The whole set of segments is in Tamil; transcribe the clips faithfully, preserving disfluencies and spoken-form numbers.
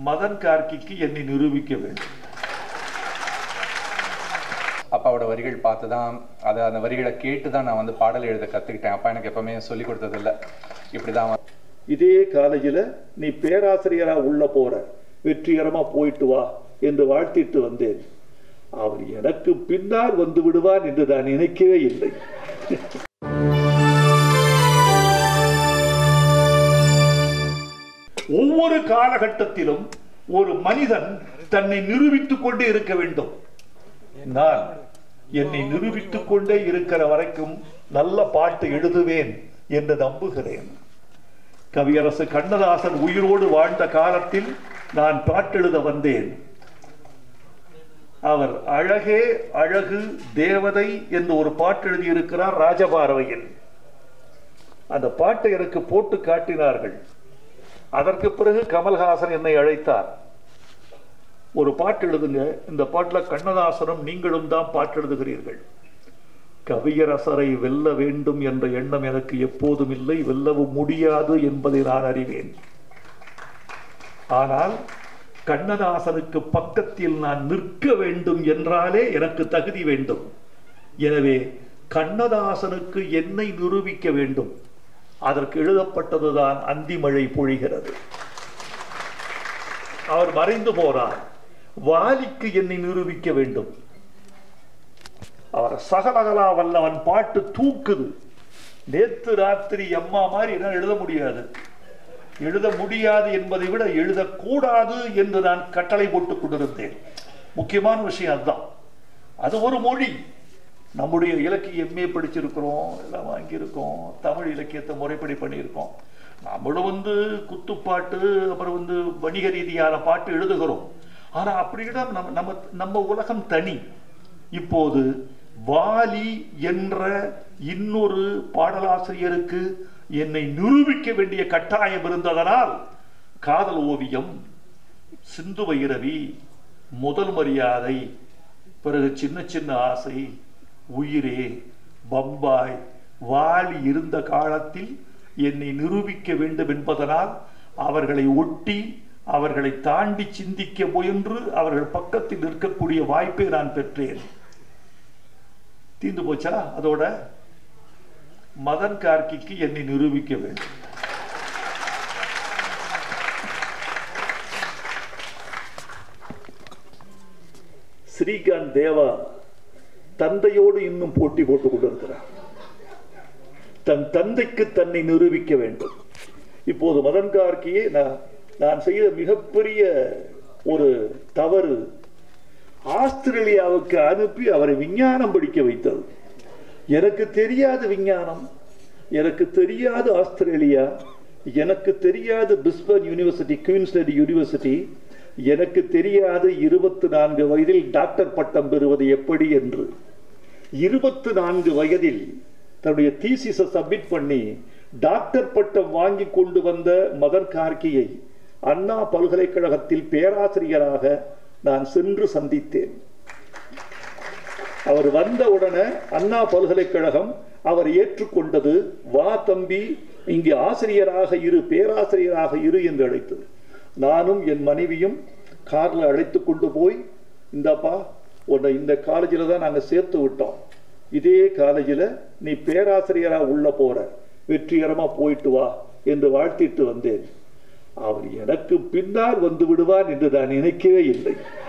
மதன் கார்க்கிக்கு என்னை நிரூபிக்க வேண்டும். அப்பாவோட வரிகள் பார்த்து தான், அதை அந்த வரிகளை கேட்டு தான் நான் வந்து பாடல் எழுத கற்றுக்கிட்டேன். அப்பா எனக்கு எப்பவுமே சொல்லி கொடுத்ததில்லை. இப்படி தான் இதே காலேஜில் நீ பேராசிரியராக உள்ள போற, வெற்றிகரமாக போயிட்டு வா என்று வாழ்த்திட்டு வந்தேன். அவர் எனக்கு பின்னால் வந்து விடுவான் என்று நான் நினைக்கவே இல்லை. ஒவ்வொரு காலகட்டத்திலும் ஒரு மனிதன் தன்னை நிரூபித்துக் கொண்டே இருக்க வேண்டும். நான் என்னை நிரூபித்துக் கொண்டே இருக்கிற வரைக்கும் நல்ல பாட்டு எழுதுவேன் என்று நம்புகிறேன். கவியரசு கண்ணதாசன் உயிரோடு வாழ்ந்த காலத்தில் நான் பாட்டெழுத வந்தேன். அவர் அழகே அழகு தேவதை என்று ஒரு பாட்டு எழுதியிருக்கிறார் ராஜபார்வையில். அந்த பாட்டை எனக்கு போட்டு காட்டினார்கள். அதற்கு பிறகு கமல்ஹாசன் என்னை அழைத்தார். ஒரு பாட்டு எழுதுங்க, இந்த பாட்டில் கண்ணதாசனும் நீங்களும் தான் பாட்டு எழுதுகிறீர்கள். கவியரசரை வெல்ல வேண்டும் என்ற எண்ணம் எனக்கு எப்போதும் இல்லை, வெல்லவும் முடியாது என்பதை நான் அறிவேன். ஆனால் கண்ணதாசனுக்கு பக்கத்தில் நான் நிற்க வேண்டும் என்றாலே எனக்கு தகுதி வேண்டும். எனவே கண்ணதாசனுக்கு என்னை நிரூபிக்க வேண்டும். அதற்கு எழுதப்பட்டதுதான் அந்திமழை பொழிகிறது. அவர் மறைந்து போறார். வாலிக்கு என்னை நிரூபிக்க வேண்டும். அவர் சகலகலா வல்லவன் பாட்டு தூக்குது. நேத்து ராத்திரி அம்மா மாதிரி என்ன எழுத முடியாது. எழுத முடியாது என்பதை விட எழுதக்கூடாது என்று நான் கட்டளை போட்டுக் கொண்டிருந்தேன். முக்கியமான விஷயம் அதுதான். அது ஒரு மொழி. நம்முடைய இலக்கிய எம்ஏ படிச்சிருக்கிறோம், எல்லாம் வாங்கியிருக்கோம், தமிழ் இலக்கியத்தை முறைப்படி பண்ணியிருக்கோம். நம்மளும் வந்து குத்துப்பாட்டு, அப்புறம் வந்து வணிக ரீதியான பாட்டு எழுதுகிறோம். ஆனால் அப்படியிடம் நம்ம நம்ம நம்ம உலகம் தனி. இப்போது வாலி என்ற இன்னொரு பாடலாசிரியருக்கு என்னை நிரூபிக்க வேண்டிய கட்டாயம் இருந்ததனால் காதல் ஓவியம், சிந்து வைரவி, முதல் மரியாதை, பிறகு சின்ன சின்ன ஆசை, உயிரே, பம்பாய், வாலி இருந்த காலத்தில் என்னை நிரூபிக்க வேண்டும் என்பதனால் அவர்களை ஒட்டி அவர்களை தாண்டி சிந்திக்க முயன்று அவர்கள் பக்கத்தில் இருக்கக்கூடிய வாய்ப்பை நான் பெற்றேன். தீர்ந்து போச்சா? அதோட மதன் கார்க்கிக்கு என்னை நிரூபிக்க வேண்டும். ஸ்ரீகாந்த் தேவா தந்தையோடு இன்னும் போட்டி போட்டுக் கொண்டிருக்கிறார். தன் தந்தைக்கு தன்னை நிரூபிக்க வேண்டும். இப்போது மதன் கார்க்கியை நான் நான் செய்த மிகப்பெரிய ஒரு தவறு ஆஸ்திரேலியாவுக்கு அனுப்பி அவரை விஞ்ஞானம் படிக்க வைத்தது. எனக்கு தெரியாத விஞ்ஞானம், எனக்கு தெரியாத ஆஸ்திரேலியா, எனக்கு தெரியாத பிரிஸ்பன் யூனிவர்சிட்டி, குயின்ஸ்லாந்து யூனிவர்சிட்டி, எனக்கு தெரியாத இருபத்தி நான்கு வயதில் டாக்டர் பட்டம் பெறுவது எப்படி என்று. இருபத்தி நான்கு வயதில் தன்னுடைய தீசிஸை சப்மிட் பண்ணி டாக்டர் பட்டம் வாங்கி கொண்டு வந்த மதன் கார்க்கியை அண்ணா பல்கலைக்கழகத்தில் பேராசிரியராக நான் சென்று சந்தித்தேன். அவர் வந்த உடனே அண்ணா பல்கலைக்கழகம் அவர் ஏற்றுக்கொண்டது. வா தம்பி, இங்கு ஆசிரியராக இரு, பேராசிரியராக இரு என்று அழைத்தது. நானும் என் மனைவியும் காரில் அழைத்து கொண்டு போய், இந்தப்பா உன்னை இந்த காலேஜில் தான் நாங்கள் சேர்த்து விட்டோம், இதே காலேஜில் நீ பேராசிரியராக உள்ள போற, வெற்றிகரமாக போயிட்டு வா என்று வாழ்த்திட்டு வந்தேன். அவர் எனக்கு பின்னால் வந்து விடுவான் என்று நான் நினைக்கவே இல்லை.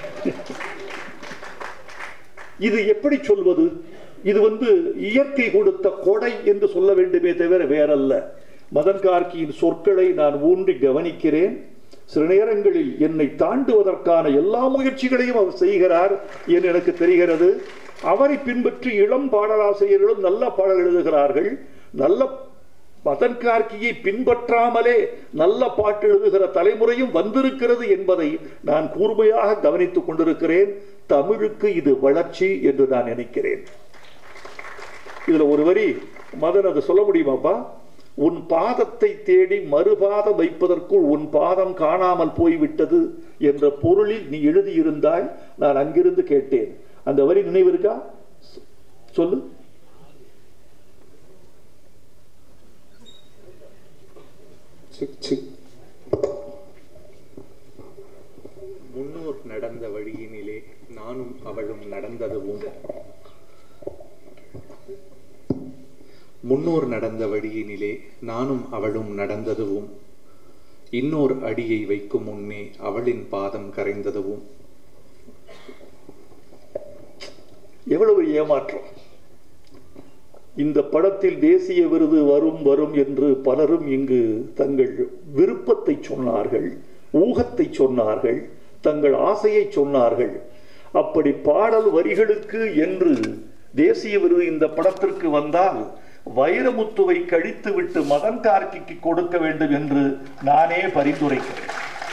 இது எப்படி சொல்வது? இது வந்து இயற்கை கொடுத்த கொடை என்று சொல்ல வேண்டுமே தவிர வேறல்ல. மதன் கார்க்கியின் சொற்களை நான் ஊன்றி கவனிக்கிறேன். சில நேரங்களில் என்னை தாண்டுவதற்கான எல்லா முயற்சிகளையும் அவர் செய்கிறார் என்று எனக்கு தெரிகிறது. அவரை பின்பற்றி இளம் பாடலாசிரியர்களும் நல்ல பாடல் எழுதுகிறார்கள். நல்ல மதன் கார்க்கியை பின்பற்றாமலே நல்ல பாட்டு எழுதுகிற தலைமுறையும் வந்திருக்கிறது என்பதை நான் கூர்மையாக கவனித்துக் கொண்டிருக்கிறேன். தமிழுக்கு இது வளர்ச்சி என்று நான் நினைக்கிறேன். இதுல ஒரு வரி மதன், அதை சொல்ல முடியுமாப்பா? உன் பாதத்தை தேடி மறுபாதம் வைப்பதற்குள் உன் பாதம் காணாமல் போய்விட்டது என்ற பொருளில் நீ எழுதியிருந்தால் நான் அங்கிருந்து கேட்டேன். அந்த வரி நினைவு இருக்கா? சொல்லு. நானும் அவளும் நடந்ததுவும் முன்னோர் நடந்த வழியினிலே நானும் அவளும் நடந்ததுவும் இன்னோர் அடியை வைக்கும் முன்னே அவளின் பாதம் கரைந்ததுவும். எவ்வளவு ஏமாற்றம்! இந்த படத்தில் தேசிய விருது வரும் வரும் என்று பலரும் இங்கு தங்கள் விருப்பத்தை சொன்னார்கள், ஊகத்தை சொன்னார்கள், தங்கள் ஆசையை சொன்னார்கள். அப்படி பாடல் வரிகளுக்கு என்று தேசிய விருது இந்த படத்திற்கு வந்தால் வைரமுத்துவை கழித்து விட்டு மதன் கார்க்கிக்கு கொடுக்க வேண்டும் என்று நானே பரிந்துரைக்கிறேன்.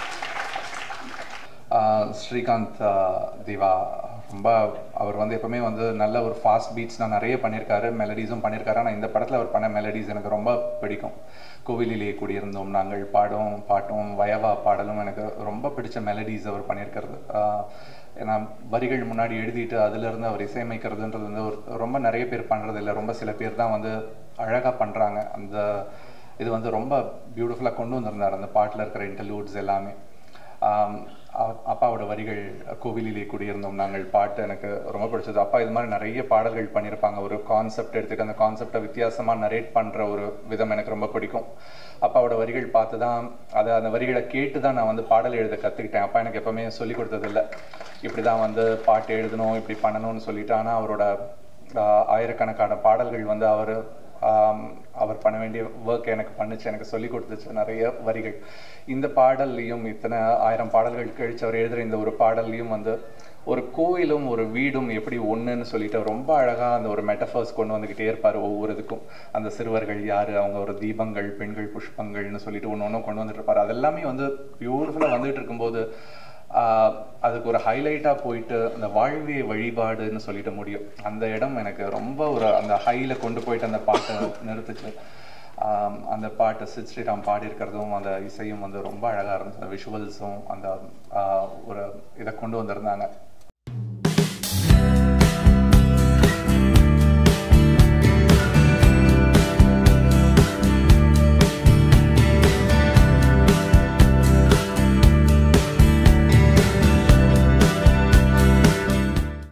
ஸ்ரீகாந்த் தேவா ரொம்ப அவர் வந்து எப்பவுமே வந்து நல்ல ஒரு ஃபாஸ்ட் பீட்ஸ் தான் நிறைய பண்ணியிருக்காரு, மெலடிஸும் பண்ணியிருக்காரு. ஆனால் இந்த படத்தில் அவர் பண்ண மெலடிஸ் எனக்கு ரொம்ப பிடிக்கும். கோவிலிலே கூடியிருந்தோம் நாங்கள் பாடும் பாட்டும் வயவா பாடலும் எனக்கு ரொம்ப பிடிச்ச மெலடிஸ் அவர் பண்ணியிருக்கிறது. ஏன்னா வரிகள் முன்னாடி எழுதிட்டு அதுலேருந்து அவர் இசையமைக்கிறதுன்றது வந்து ஒரு ரொம்ப நிறைய பேர் பண்ணுறது இல்லை, ரொம்ப சில பேர் தான் வந்து அழகாக பண்ணுறாங்க. அந்த இது வந்து ரொம்ப பியூட்டிஃபுல்லாக கொண்டு வந்திருந்தார் அந்த பாட்டில் இருக்கிற இன்டர்லூட்ஸ் எல்லாமே. அப்பாவோட வரிகள் கோவிலிலே கூடியிருந்தோம் நாங்கள் பாட்டு எனக்கு ரொம்ப பிடிச்சது. அப்பா இது மாதிரி நிறைய பாடல்கள் பண்ணியிருப்பாங்க. ஒரு கான்செப்ட் எடுத்துகிட்டு அந்த கான்செப்டை வித்தியாசமாக நரேட் பண்ணுற ஒரு விதம் எனக்கு ரொம்ப பிடிக்கும். அப்பாவோட வரிகள் பார்த்து தான் அதை அந்த வரிகளை கேட்டு தான் நான் வந்து பாடல் எழுத கற்றுக்கிட்டேன். அப்பா எனக்கு எப்போவுமே சொல்லி கொடுத்ததில்லை இப்படி தான் வந்து பாட்டு எழுதணும் இப்படி பண்ணணும்னு சொல்லிட்டு. ஆனால் அவரோட ஆயிரக்கணக்கான பாடல்கள் வந்து அவர் அவர் பண்ண வேண்டிய ஒர்க் எனக்கு பண்ணிச்சு, எனக்கு சொல்லி கொடுத்துச்சு நிறைய வரிகள். இந்த பாடல்லையும் இத்தனை ஆயிரம் பாடல்கள் கழிச்சு அவர் எழுதுகிற இந்த ஒரு பாடல்லையும் வந்து ஒரு கோயிலும் ஒரு வீடும் எப்படி ஒன்றுன்னு சொல்லிட்டு ரொம்ப அழகாக அந்த ஒரு மெட்டஃபர்ஸ் கொண்டு வந்துக்கிட்டே இருப்பார் ஒவ்வொரு இதுக்கும். அந்த சிறுவர்கள் யார், அவங்க ஒரு தீபங்கள், பெண்கள் புஷ்பங்கள்னு சொல்லிட்டு ஒன்று ஒன்றும் கொண்டு வந்துட்டு இருப்பார். அதெல்லாமே வந்து பியூட்டிஃபுல்லாக வந்துட்டு இருக்கும்போது அதுக்கு ஒரு ஹைலைட்டாக போயிட்டு அந்த வாழ்வே வழிபாடுன்னு சொல்லிட்டு முடியும். அந்த இடம் எனக்கு ரொம்ப ஒரு அந்த ஹையில் கொண்டு போயிட்டு அந்த பாட்டை நிறுத்துச்சு. அந்த பாட்டு சித் ஸ்ரீராம் பாடியிருக்கிறதும் அந்த இசையும் வந்து ரொம்ப அழகாக இருந்துச்சு. அந்த விஷுவல்ஸும் அந்த ஒரு இதை கொண்டு வந்திருந்தாங்க.